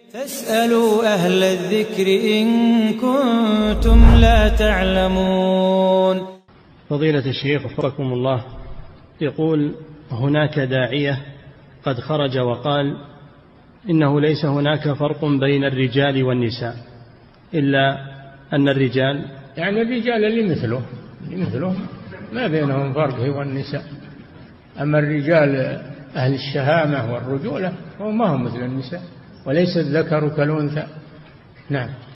فاسألوا أهل الذكر إن كنتم لا تعلمون. فضيلة الشيخ وفقكم الله، يقول هناك داعية قد خرج وقال إنه ليس هناك فرق بين الرجال والنساء، إلا أن الرجال يعني الرجال اللي مثله ما بينهم فرق هو النساء، أما الرجال أهل الشهامة والرجولة هم ما هم مثل النساء، وليس الذكر كالأنثى. نعم.